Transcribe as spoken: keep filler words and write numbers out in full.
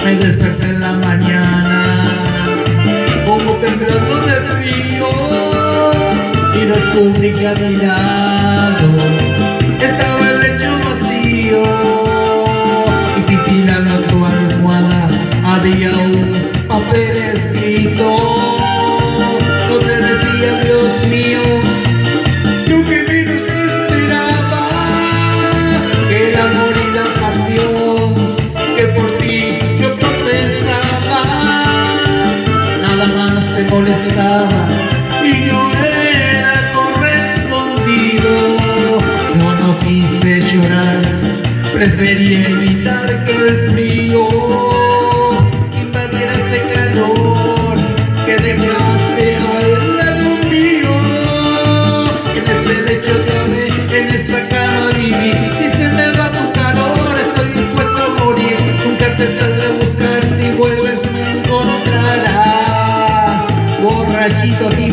Me desperté en la mañana como temblando de frío y descubrí que a mi lado estaba el lecho vacío y titilando a tu almohada había un papel escrito donde decía: Dios mío, lo que menos esperaba, que el amor y la pasión que por ti yo pensaba, nada más te molestaba y yo era correspondido. Yo no quise llorar, preferí evitar que el frío invadiera ese calor que dejaste al lado mío. En ese lecho dormí, en esa cama viví, y se me va tu calor, estoy dispuesto a morir. Nunca te saldré a buscar, si vuelves me encontrarás borrachito.